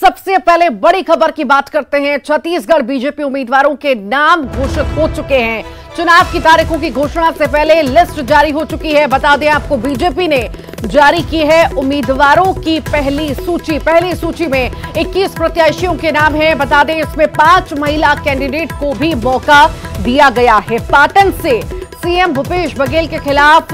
सबसे पहले बड़ी खबर की बात करते हैं। छत्तीसगढ़ बीजेपी उम्मीदवारों के नाम घोषित हो चुके हैं। चुनाव की तारीखों की घोषणा से पहले लिस्ट जारी हो चुकी है। बता दें आपको, बीजेपी ने जारी की है उम्मीदवारों की पहली सूची। पहली सूची में 21 प्रत्याशियों के नाम हैं। बता दें, इसमें 5 महिला कैंडिडेट को भी मौका दिया गया है। पाटन से सीएम भूपेश बघेल के खिलाफ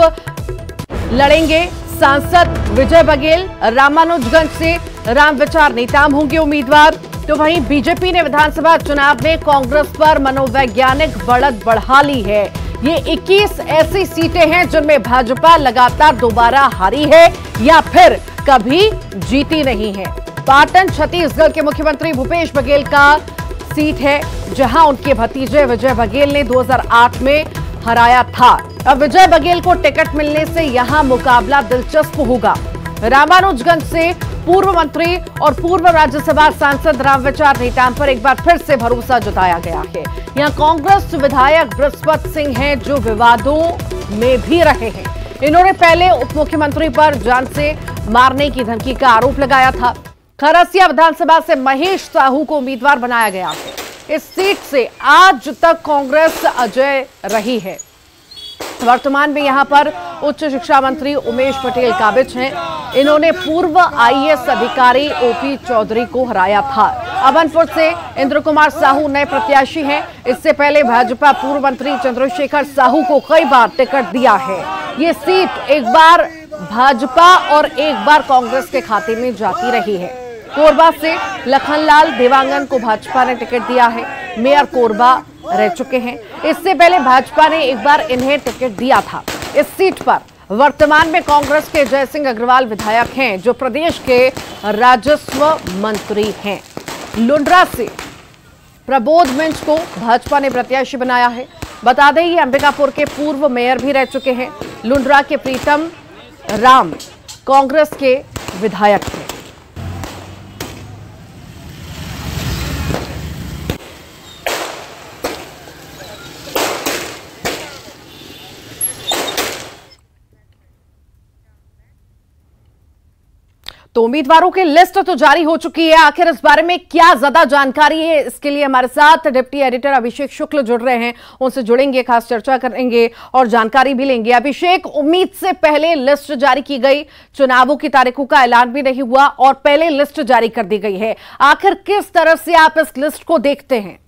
लड़ेंगे सांसद विजय बघेल। रामानुजगंज से रामविचार नेताम होंगे उम्मीदवार। तो वहीं बीजेपी ने विधानसभा चुनाव में कांग्रेस पर मनोवैज्ञानिक बढ़त बढ़ा ली है। ये 21 ऐसी सीटें हैं जिनमें भाजपा लगातार दोबारा हारी है या फिर कभी जीती नहीं है। पाटन छत्तीसगढ़ के मुख्यमंत्री भूपेश बघेल का सीट है, जहां उनके भतीजे विजय बघेल ने 2008 में हराया था। अब विजय बघेल को टिकट मिलने से यहां मुकाबला दिलचस्प होगा। रामानुजगंज से पूर्व मंत्री और पूर्व राज्यसभा सांसद रामविचार नेताम पर एक बार फिर से भरोसा जताया गया है। यहां कांग्रेस विधायक बृहस्पति सिंह हैं, जो विवादों में भी रहे हैं। इन्होंने पहले उप मुख्यमंत्री पर जान से मारने की धमकी का आरोप लगाया था। खरसिया विधानसभा से महेश साहू को उम्मीदवार बनाया गया है। इस सीट से आज तक कांग्रेस अजय रही है। वर्तमान में यहां पर उच्च शिक्षा मंत्री उमेश पटेल काबिज हैं। इन्होंने पूर्व आईएएस अधिकारी ओपी चौधरी को हराया था। अभनपुर से इंद्र कुमार साहू नए प्रत्याशी हैं। इससे पहले भाजपा पूर्व मंत्री चंद्रशेखर साहू को कई बार टिकट दिया है। ये सीट एक बार भाजपा और एक बार कांग्रेस के खाते में जाती रही है। कोरबा से लखनलाल देवांगन को भाजपा ने टिकट दिया है। मेयर कोरबा रह चुके हैं। इससे पहले भाजपा ने एक बार इन्हें टिकट दिया था। इस सीट पर वर्तमान में कांग्रेस के जय सिंह अग्रवाल विधायक हैं, जो प्रदेश के राजस्व मंत्री हैं। लुंड्रा से प्रबोध मिंज को भाजपा ने प्रत्याशी बनाया है। बता दें, ये अंबिकापुर के पूर्व मेयर भी रह चुके हैं। लुंड्रा के प्रीतम राम कांग्रेस के विधायक हैं। तो उम्मीदवारों की लिस्ट तो जारी हो चुकी है। आखिर इस बारे में क्या ज्यादा जानकारी है, इसके लिए हमारे साथ डिप्टी एडिटर अभिषेक शुक्ल जुड़ रहे हैं। उनसे जुड़ेंगे, खास चर्चा करेंगे और जानकारी भी लेंगे। अभिषेक, उम्मीद से पहले लिस्ट जारी की गई, चुनावों की तारीखों का ऐलान भी नहीं हुआ और पहले लिस्ट जारी कर दी गई है। आखिर किस तरह से आप इस लिस्ट को देखते हैं?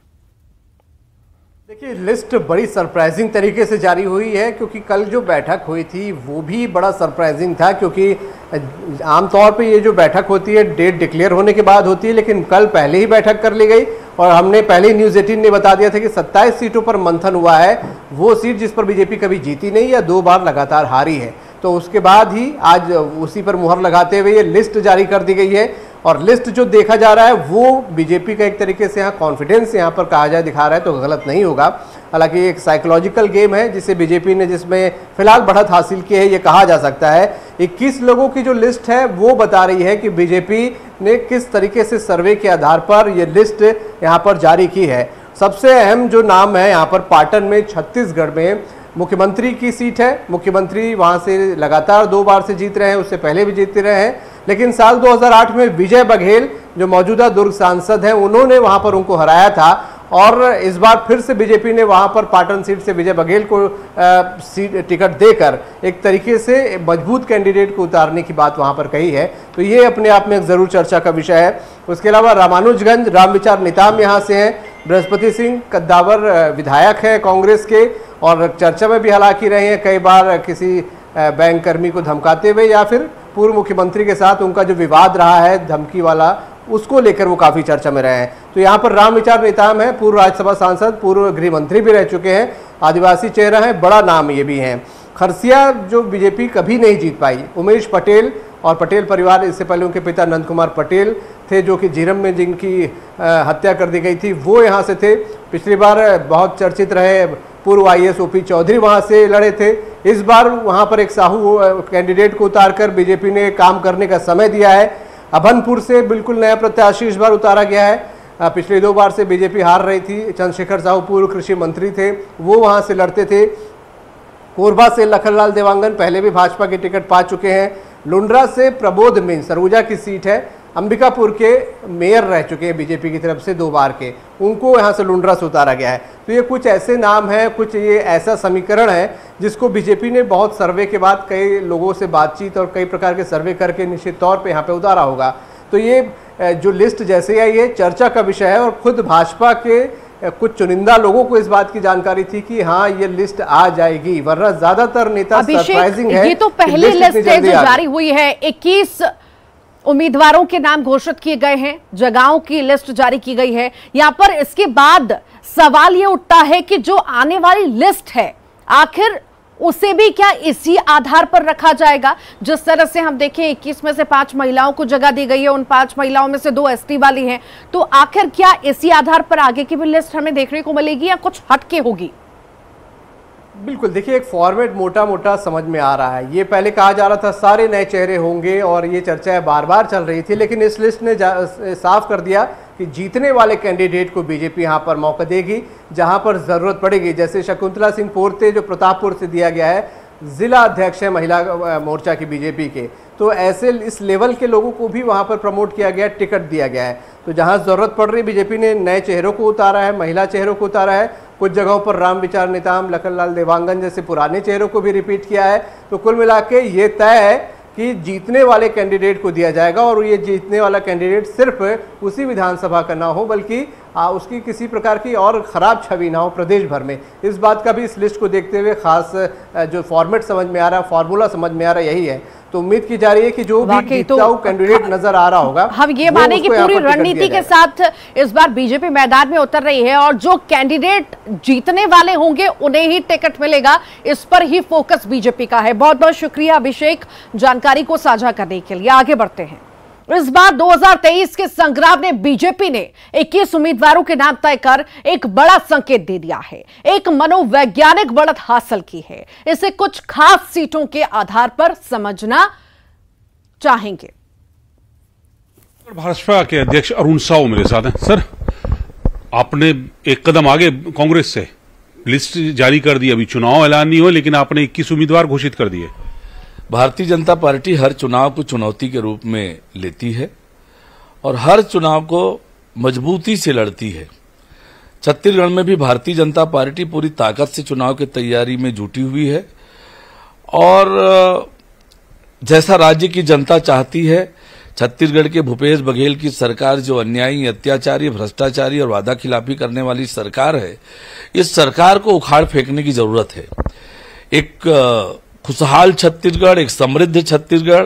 देखिए, लिस्ट बड़ी सरप्राइजिंग तरीके से जारी हुई है, क्योंकि कल जो बैठक हुई थी वो भी बड़ा सरप्राइजिंग था। क्योंकि आमतौर पे ये जो बैठक होती है डेट डिक्लेयर होने के बाद होती है, लेकिन कल पहले ही बैठक कर ली गई और हमने पहले ही न्यूज़ 18 ने बता दिया था कि 27 सीटों पर मंथन हुआ है। वो सीट जिस पर बीजेपी कभी जीती नहीं या 2 बार लगातार हारी है। तो उसके बाद ही आज उसी पर मुहर लगाते हुए ये लिस्ट जारी कर दी गई है। और लिस्ट जो देखा जा रहा है वो बीजेपी का एक तरीके से यहाँ कॉन्फिडेंस यहाँ पर कहा जाए दिखा रहा है, तो गलत नहीं होगा। हालांकि एक साइकोलॉजिकल गेम है जिसे बीजेपी ने जिसमें फिलहाल बढ़त हासिल की है, ये कहा जा सकता है। 21 लोगों की जो लिस्ट है वो बता रही है कि बीजेपी ने किस तरीके से सर्वे के आधार पर ये लिस्ट यहाँ पर जारी की है। सबसे अहम जो नाम है यहाँ पर पाटन में, छत्तीसगढ़ में मुख्यमंत्री की सीट है। मुख्यमंत्री वहाँ से लगातार 2 बार से जीत रहे हैं, उससे पहले भी जीतते रहे हैं। लेकिन साल 2008 में विजय बघेल जो मौजूदा दुर्ग सांसद हैं, उन्होंने वहां पर उनको हराया था। और इस बार फिर से बीजेपी ने वहां पर पाटन सीट से विजय बघेल को टिकट देकर एक तरीके से मजबूत कैंडिडेट को उतारने की बात वहां पर कही है। तो ये अपने आप में एक जरूर चर्चा का विषय है। उसके अलावा रामानुजगंज रामविचार नेताम यहाँ से हैं। बृहस्पति सिंह कद्दावर विधायक हैं कांग्रेस के और चर्चा में भी हालांकि रहे हैं कई बार, किसी बैंक कर्मी को धमकाते हुए या फिर पूर्व मुख्यमंत्री के साथ उनका जो विवाद रहा है धमकी वाला, उसको लेकर वो काफ़ी चर्चा में रहे हैं। तो यहाँ पर रामविचार नेताम है, पूर्व राज्यसभा सांसद, पूर्व गृह मंत्री भी रह चुके हैं, आदिवासी चेहरा है, बड़ा नाम ये भी हैं। खरसिया जो बीजेपी कभी नहीं जीत पाई, उमेश पटेल और पटेल परिवार, इससे पहले उनके पिता नंद कुमार पटेल थे जो कि झीरम में जिनकी हत्या कर दी गई थी, वो यहाँ से थे। पिछली बार बहुत चर्चित रहे पूर्व आईएएस ओपी चौधरी वहाँ से लड़े थे। इस बार वहाँ पर एक साहू कैंडिडेट को उतारकर बीजेपी ने काम करने का समय दिया है। अभनपुर से बिल्कुल नया प्रत्याशी इस बार उतारा गया है। पिछले 2 बार से बीजेपी हार रही थी। चंद्रशेखर साहू पूर्व कृषि मंत्री थे, वो वहाँ से लड़ते थे। कोरबा से लखनलाल देवांगन पहले भी भाजपा की टिकट पा चुके हैं। लुंड्रा से प्रबोध मिंज, सरगुजा की सीट है, अंबिकापुर के मेयर रह चुके हैं बीजेपी की तरफ से 2 बार के, उनको यहाँ से लुंड्रा से उतारा गया है। तो ये कुछ ऐसे नाम हैं, कुछ ये ऐसा समीकरण है जिसको बीजेपी ने बहुत सर्वे के बाद कई लोगों से बातचीत और कई प्रकार के सर्वे करके निश्चित तौर पे यहाँ पे उतारा होगा। तो ये जो लिस्ट जैसे है ये चर्चा का विषय है और खुद भाजपा के कुछ चुनिंदा लोगों को इस बात की जानकारी थी कि हाँ ये लिस्ट आ जाएगी, वरना ज्यादातर नेता सरप्राइजिंग है। ये तो पहली लिस्ट है जो जारी हुई है। 21 उम्मीदवारों के नाम घोषित किए गए हैं, जगहों की लिस्ट जारी की गई है। यहां पर इसके बाद सवाल ये उठता है कि जो आने वाली लिस्ट है आखिर उसे भी क्या इसी आधार पर रखा जाएगा? जिस तरह से हम देखें 21 में से 5 महिलाओं को जगह दी गई है, उन 5 महिलाओं में से 2 एसटी वाली हैं, तो आखिर क्या इसी आधार पर आगे की भी लिस्ट हमें देखने को मिलेगी या कुछ हटके होगी? बिल्कुल, देखिए एक फॉर्मेट मोटा मोटा समझ में आ रहा है। ये पहले कहा जा रहा था सारे नए चेहरे होंगे और ये चर्चा बार बार चल रही थी, लेकिन इस लिस्ट ने साफ कर दिया कि जीतने वाले कैंडिडेट को बीजेपी यहाँ पर मौका देगी जहाँ पर ज़रूरत पड़ेगी। जैसे शकुंतला सिंह पोर्ते जो प्रतापपुर से दिया गया है, जिला अध्यक्ष है महिला मोर्चा की बीजेपी के, तो ऐसे इस लेवल के लोगों को भी वहाँ पर प्रमोट किया गया, टिकट दिया गया है। तो जहाँ ज़रूरत पड़ रही बीजेपी ने नए चेहरों को उतारा है, महिला चेहरों को उतारा है, कुछ जगहों पर राम विचार नेताम, लखनलाल देवांगन जैसे पुराने चेहरों को भी रिपीट किया है। तो कुल मिला के ये तय है कि जीतने वाले कैंडिडेट को दिया जाएगा और ये जीतने वाला कैंडिडेट सिर्फ उसी विधानसभा का ना हो बल्कि उसकी किसी प्रकार की और ख़राब छवि ना हो प्रदेश भर में। इस बात का भी इस लिस्ट को देखते हुए खास जो फॉर्मेट समझ में आ रहा है, फॉर्मूला समझ में आ रहा है, यही है। तो उम्मीद की जा रही है कि जो भी जीतता हुआ कैंडिडेट नजर आ रहा होगा, हम ये माने कि पूरी रणनीति के साथ इस बार बीजेपी मैदान में उतर रही है और जो कैंडिडेट जीतने वाले होंगे उन्हें ही टिकट मिलेगा, इस पर ही फोकस बीजेपी का है। बहुत बहुत शुक्रिया अभिषेक जानकारी को साझा करने के लिए। आगे बढ़ते हैं। इस बार 2023 के संग्राम ने बीजेपी ने 21 उम्मीदवारों के नाम तय कर एक बड़ा संकेत दे दिया है, एक मनोवैज्ञानिक बढ़त हासिल की है। इसे कुछ खास सीटों के आधार पर समझना चाहेंगे। भाजपा के अध्यक्ष अरुण साव मेरे साथ हैं। सर, आपने एक कदम आगे कांग्रेस से लिस्ट जारी कर दी, अभी चुनाव ऐलान नहीं हुआ लेकिन आपने 21 उम्मीदवार घोषित कर दिए। भारतीय जनता पार्टी हर चुनाव को चुनौती के रूप में लेती है और हर चुनाव को मजबूती से लड़ती है। छत्तीसगढ़ में भी भारतीय जनता पार्टी पूरी ताकत से चुनाव की तैयारी में जुटी हुई है और जैसा राज्य की जनता चाहती है, छत्तीसगढ़ के भूपेश बघेल की सरकार जो अन्यायी, अत्याचारी, भ्रष्टाचारी और वादाखिलाफी करने वाली सरकार है, इस सरकार को उखाड़ फेंकने की जरूरत है। एक खुशहाल छत्तीसगढ़, एक समृद्ध छत्तीसगढ़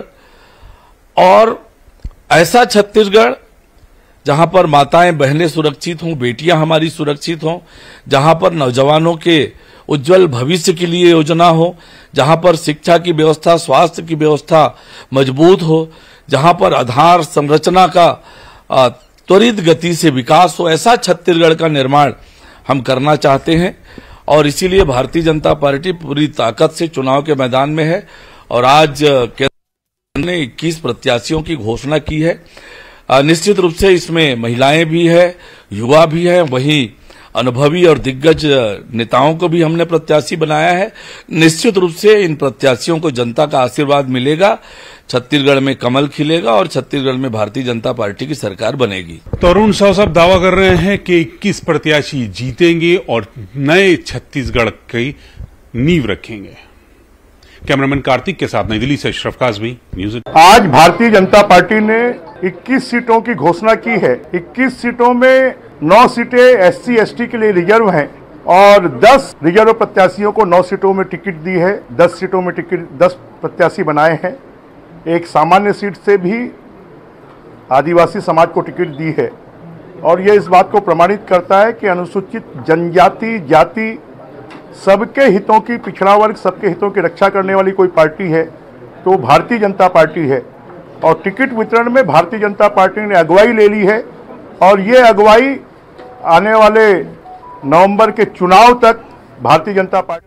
और ऐसा छत्तीसगढ़ जहां पर माताएं बहनें सुरक्षित हों, बेटियां हमारी सुरक्षित हों, जहां पर नौजवानों के उज्जवल भविष्य के लिए योजना हो, जहां पर शिक्षा की व्यवस्था, स्वास्थ्य की व्यवस्था मजबूत हो, जहां पर आधार संरचना का त्वरित गति से विकास हो, ऐसा छत्तीसगढ़ का निर्माण हम करना चाहते हैं और इसीलिए भारतीय जनता पार्टी पूरी ताकत से चुनाव के मैदान में है। और आज केंद्र ने 21 प्रत्याशियों की घोषणा की है। निश्चित रूप से इसमें महिलाएं भी है, युवा भी है, वहीं अनुभवी और दिग्गज नेताओं को भी हमने प्रत्याशी बनाया है। निश्चित रूप से इन प्रत्याशियों को जनता का आशीर्वाद मिलेगा, छत्तीसगढ़ में कमल खिलेगा और छत्तीसगढ़ में भारतीय जनता पार्टी की सरकार बनेगी। तो अरुण साव साहब दावा कर रहे हैं कि 21 प्रत्याशी जीतेंगे और नए छत्तीसगढ़ की नींव रखेंगे। कैमरामैन कार्तिक के साथ नई दिल्ली से अशरफ काज़मी, न्यूज़। आज भारतीय जनता पार्टी ने 21 सीटों की घोषणा की है। 21 सीटों में 9 सीटें SC ST के लिए रिजर्व हैं और 10 रिजर्व प्रत्याशियों को 9 सीटों में टिकट दी है। 10 सीटों में टिकट 10 प्रत्याशी बनाए हैं। एक सामान्य सीट से भी आदिवासी समाज को टिकट दी है और ये इस बात को प्रमाणित करता है कि अनुसूचित जनजाति, जाति, सबके हितों की, पिछड़ा वर्ग सबके हितों की रक्षा करने वाली कोई पार्टी है तो भारतीय जनता पार्टी है। और टिकट वितरण में भारतीय जनता पार्टी ने अगुवाई ले ली है और ये अगुवाई आने वाले नवंबर के चुनाव तक भारतीय जनता पार्टी।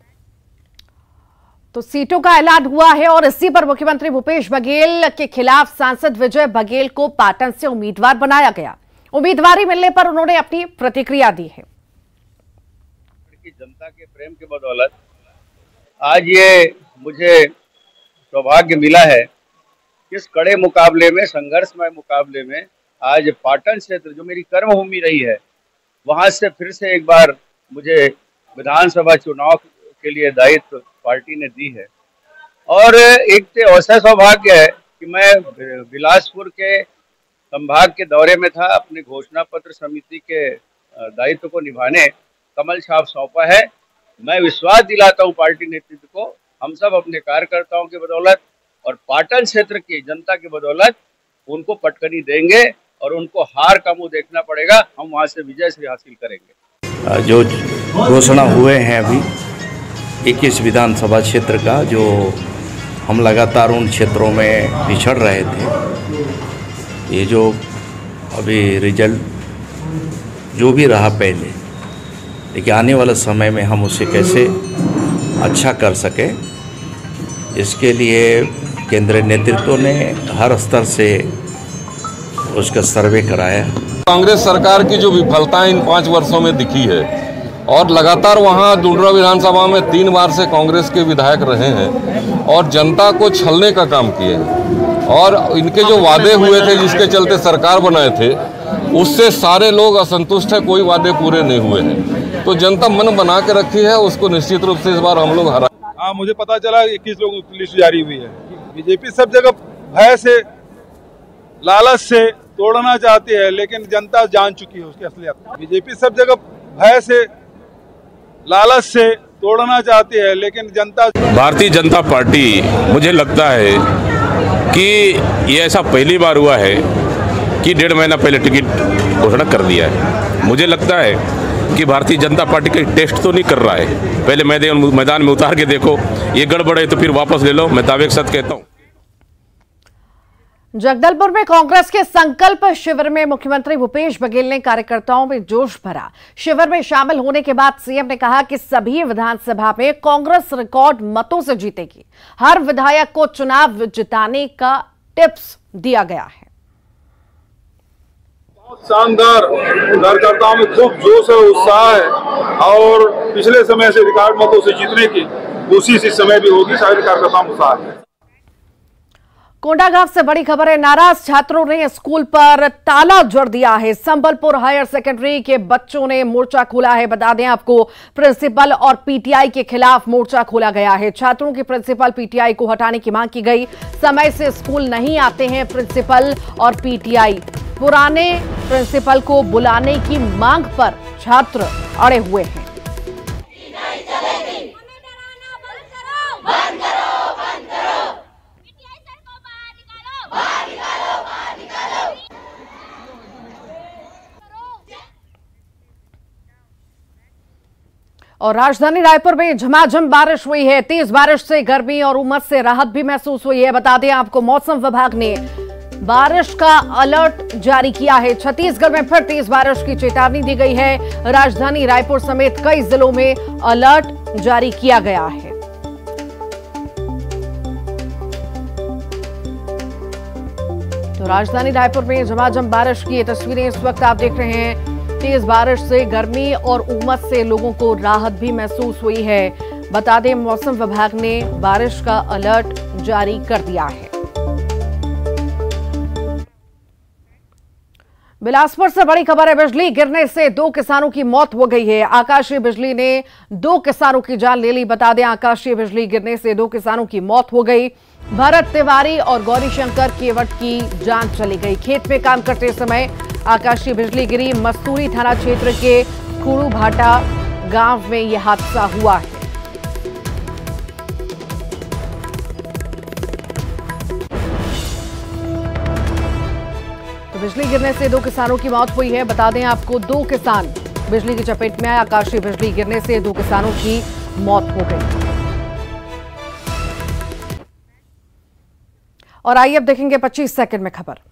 तो सीटों का ऐलान हुआ है और इसी पर मुख्यमंत्री भूपेश बघेल के खिलाफ सांसद विजय बघेल को पाटन से उम्मीदवार बनाया गया। उम्मीदवारी मिलने पर उन्होंने अपनी प्रतिक्रिया दी है। जनता के प्रेम के बदौलत आज ये मुझे सौभाग्य मिला है इस कड़े मुकाबले में, संघर्षमय मुकाबले में आज पाटन क्षेत्र जो मेरी कर्मभूमि रही है, वहां से फिर से एक बार मुझे विधानसभा चुनाव के लिए दायित्व पार्टी ने दी है। और एक ऐसा सौभाग्य है कि मैं बिलासपुर के संभाग के दौरे में था, अपने घोषणा पत्र समिति के दायित्व को निभाने कमल छाप सौंपा है। मैं विश्वास दिलाता हूं पार्टी नेतृत्व को, हम सब अपने कार्यकर्ताओं की बदौलत और पाटन क्षेत्र की जनता की बदौलत उनको पटकनी देंगे और उनको हार का मुंह देखना पड़ेगा, हम वहां से विजय से हासिल करेंगे। जो घोषणा हुए हैं अभी 21 विधानसभा क्षेत्र का, जो हम लगातार उन क्षेत्रों में पिछड़ रहे थे, ये जो अभी रिजल्ट जो भी रहा पहले, लेकिन आने वाले समय में हम उसे कैसे अच्छा कर सके, इसके लिए केंद्रीय नेतृत्व ने हर स्तर से उसका सर्वे कराया। कांग्रेस सरकार की जो विफलताएं इन 5 वर्षों में दिखी है और लगातार वहां डुंडरा विधानसभा में 3 बार से कांग्रेस के विधायक रहे हैं और जनता को छलने का काम किए हैं और इनके जो वादे हुए थे जिसके चलते सरकार बनाए थे, उससे सारे लोग असंतुष्ट हैं, कोई वादे पूरे नहीं हुए हैं। तो जनता मन बना के रखी है, उसको निश्चित रूप से इस बार हम लोग हरा। हाँ, मुझे पता चला 21 लोगों की लिस्ट जारी हुई है। बीजेपी सब जगह भय से, लालच से तोड़ना चाहती है, लेकिन जनता जान चुकी है उसकी असलियत। बीजेपी सब जगह भय से, लालच से तोड़ना चाहती है, लेकिन जनता। भारतीय जनता पार्टी, मुझे लगता है कि ये ऐसा पहली बार हुआ है कि 1.5 महीना पहले टिकट घोषणा कर दिया है। मुझे लगता है कि भारतीय जनता पार्टी का टेस्ट तो नहीं कर रहा है, पहले मैदान में उतार के देखो, ये गड़बड़ है तो फिर वापस ले लो। मैं दावे के साथ कहता हूँ। जगदलपुर में कांग्रेस के संकल्प शिविर में मुख्यमंत्री भूपेश बघेल ने कार्यकर्ताओं में जोश भरा। शिविर में शामिल होने के बाद सीएम ने कहा कि सभी विधानसभा में कांग्रेस रिकॉर्ड मतों से जीतेगी। हर विधायक को चुनाव जिताने का टिप्स दिया गया है। बहुत शानदार, कार्यकर्ताओं में खूब जोश और उत्साह है और पिछले समय से रिकॉर्ड मतों से जीतने की कोशिश इस समय भी होगी। शायद कार्यकर्ताओं में उत्साह है। कोंडागांव से बड़ी खबर है, नाराज छात्रों ने स्कूल पर ताला जड़ दिया है। संबलपुर हायर सेकेंडरी के बच्चों ने मोर्चा खोला है। बता दें आपको, प्रिंसिपल और पीटीआई के खिलाफ मोर्चा खोला गया है। छात्रों की प्रिंसिपल पीटीआई को हटाने की मांग की गई। समय से स्कूल नहीं आते हैं प्रिंसिपल और पीटीआई। पुराने प्रिंसिपल को बुलाने की मांग पर छात्र अड़े हुए हैं। और राजधानी रायपुर में झमाझम बारिश हुई है। तेज बारिश से गर्मी और उमस से राहत भी महसूस हुई है। बता दें आपको, मौसम विभाग ने बारिश का अलर्ट जारी किया है। छत्तीसगढ़ में फिर तेज बारिश की चेतावनी दी गई है। राजधानी रायपुर समेत कई जिलों में अलर्ट जारी किया गया है। तो राजधानी रायपुर में झमाझम बारिश की ये तस्वीरें इस वक्त आप देख रहे हैं। तेज बारिश से गर्मी और उमस से लोगों को राहत भी महसूस हुई है। बता दें, मौसम विभाग ने बारिश का अलर्ट जारी कर दिया है। बिलासपुर से बड़ी खबर है, बिजली गिरने से 2 किसानों की मौत हो गई है। आकाशीय बिजली ने 2 किसानों की जान ले ली। बता दें, आकाशीय बिजली गिरने से 2 किसानों की मौत हो गई। भरत तिवारी और गौरीशंकर केवट की जान चली गई। खेत में काम करते समय आकाशीय बिजली गिरी। मस्तूरी थाना क्षेत्र के कुड़ू भाटा गांव में यह हादसा हुआ है। तो बिजली गिरने से 2 किसानों की मौत हुई है। बता दें आपको, 2 किसान बिजली की चपेट में आए। आकाशीय बिजली गिरने से 2 किसानों की मौत हो गई। और आइए अब देखेंगे 25 सेकंड में खबर।